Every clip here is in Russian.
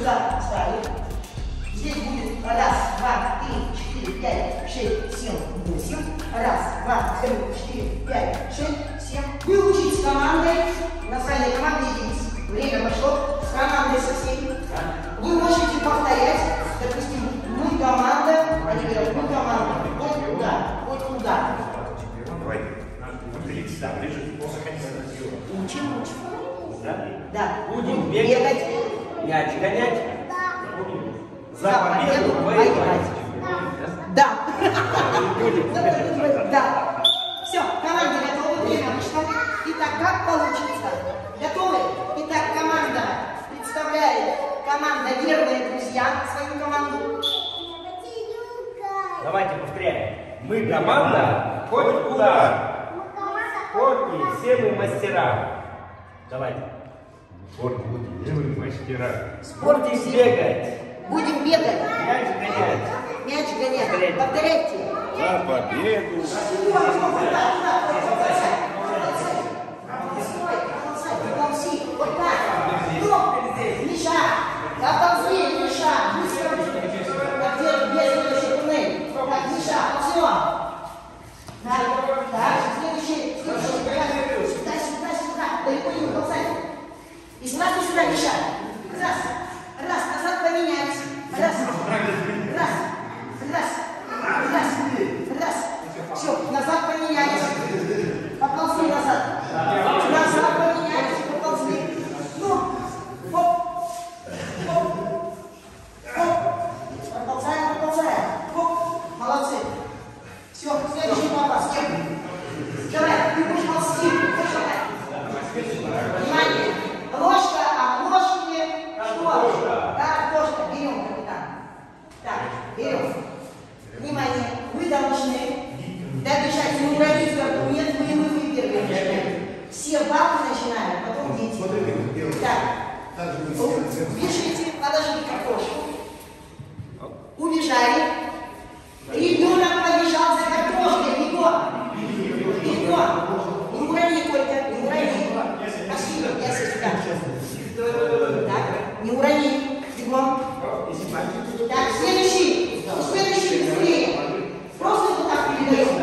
сюда ставим. Здесь будет раз, два, три, четыре, пять, шесть, семь, восемь. Раз, два, три, четыре, пять, шесть, семь. Вы учитесь командой, национальной командой единиц. Время пошло. С командой со всеми. Вы можете повторять. Допустим, мы команда, они говорят, мы команда. Вот куда, вот куда. Давай. Да, ближе. Учим. Да? Да. Будем бегать, мяч гонять. За победу воевать. Да. Да. Все, команда готова, время вышло. Итак, как получится? Готовы? Итак, команда представляет команда верные друзья свою команду. Давайте повторяем. Мы команда, хоть куда. Хоть все мы мастера. Давайте. Вот, где вы мастера? Будем бегать. Будем бегать. Мяч гонять. Мяч гонять. Повторяйте. За победу! Вот так. Миша. Отползли, Миша. Быстро. Так, без туннель. Так, Миша, все. Так, следующий. Сюда. Далеко не уползай. И сразу сюда, Миша. Раз, назад поменялись. Раз. Все, назад поменялись. Поползли назад. Назад поменялись, поползли. Ну, хоп. Поползаем. Хоп. Молодцы. Все, следующий попас. Давай, ты будешь ползти. Внимание. Ложка, а в ложке что? Картошка. Берем, капитан. Так, берем. Внимание, вы должны добежать, не уронить карту. Нет, вы первые начинаете. Все бабы начинают, потом дети. Так, бежите, положили картошку. Убежали. Ребенок побежал за картошкой. Бегом. Не урони только, не урони. Пошли, я сюда. Так, не урони. Бегом. Так, следующий быстрее. Просто вот так передаем.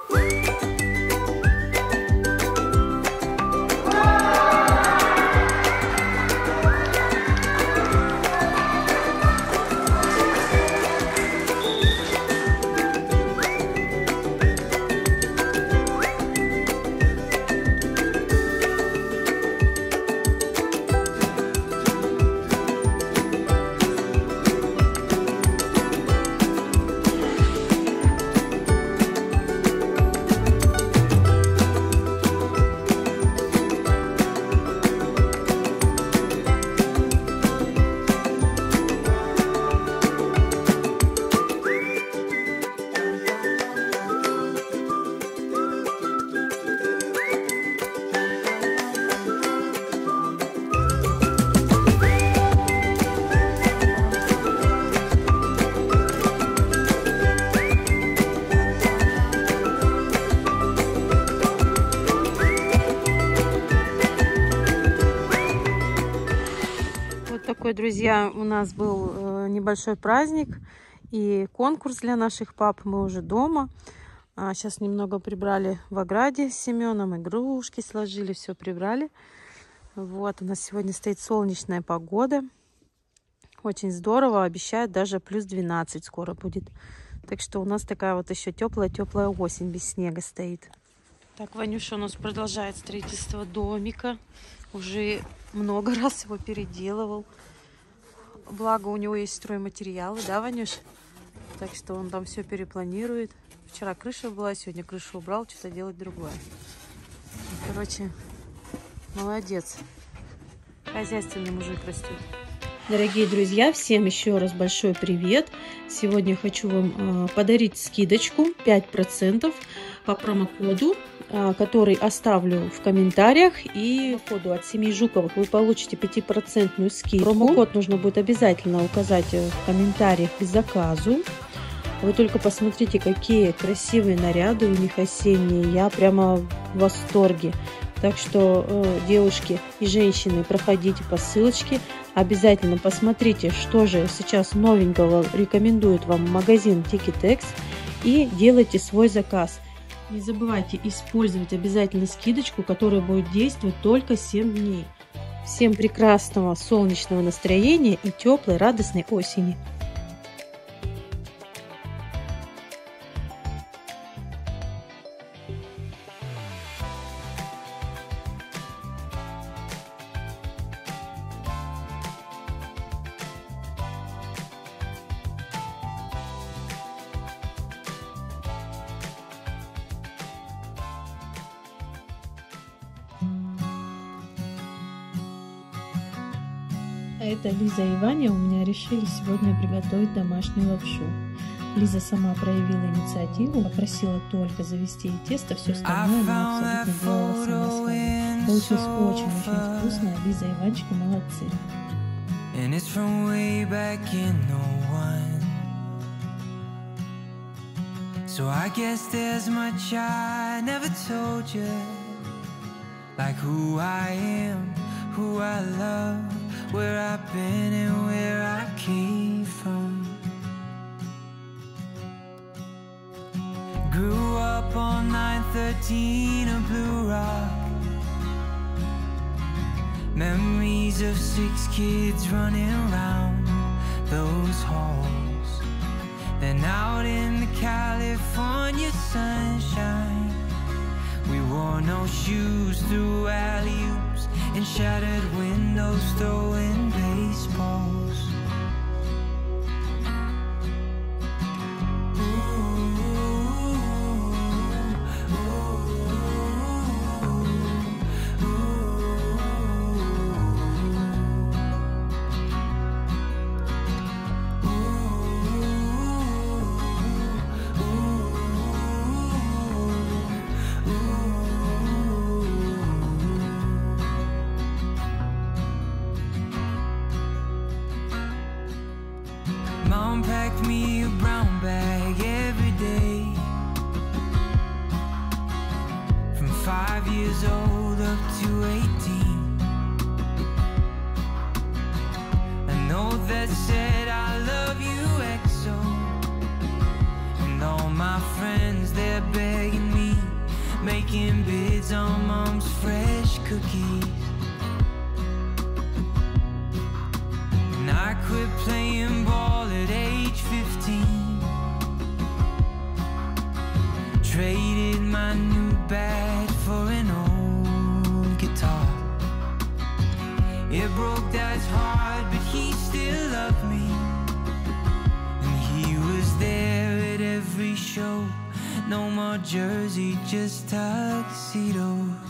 Такой, друзья, у нас был небольшой праздник и конкурс для наших пап. Мы уже дома. Сейчас немного прибрали в ограде с Семеном, игрушки сложили, все прибрали. Вот, у нас сегодня стоит солнечная погода. Очень здорово, обещают даже плюс 12 скоро будет. Так что у нас такая вот еще теплая осень без снега стоит. Так, Ванюша у нас продолжает строительство домика. Уже много раз его переделывал. Благо у него есть стройматериалы, да, Ванюш? Так что он там все перепланирует. Вчера крыша была, сегодня крышу убрал, что-то делать другое. Короче, молодец. Хозяйственный мужик растет. Дорогие друзья, всем еще раз большой привет. Сегодня хочу вам подарить скидочку 5% по промокоду, который оставлю в комментариях. И по коду от семьи Жуковых вы получите 5% скидку. Промокод нужно будет обязательно указать в комментариях к заказу. Вы только посмотрите, какие красивые наряды у них осенние. Я прямо в восторге. Так что, девушки и женщины, проходите по ссылочке. Обязательно посмотрите, что же сейчас новенького рекомендует вам магазин Tikitex. И делайте свой заказ. Не забывайте использовать обязательно скидочку, которая будет действовать только 7 дней. Всем прекрасного солнечного настроения и теплой радостной осени. Это Лиза и Ваня у меня решили сегодня приготовить домашнюю лапшу. Лиза сама проявила инициативу, попросила только завести и тесто, все остальное она абсолютно делала сама своя. Получилось очень-очень вкусно, Лиза и Ванечка молодцы. So I guess there's much I never told you, like who I am, who I love, where I've been and where I came from. Grew up on 913 of Blue Rock. Memories of 6 kids running around those halls. Then out in the California sunshine, we wore no shoes through alley-oops and shattered windows throwing baseballs. Mom packed me a brown bag every day, from 5 years old up to 18. A note that said I love you, XO. And all my friends, they're begging me making bids on mom's fresh cookies. And I quit playing ball at age 15. Traded my new bat for an old guitar. It broke Dad's heart, but he still loved me. And he was there at every show. No more jersey, just tuxedos.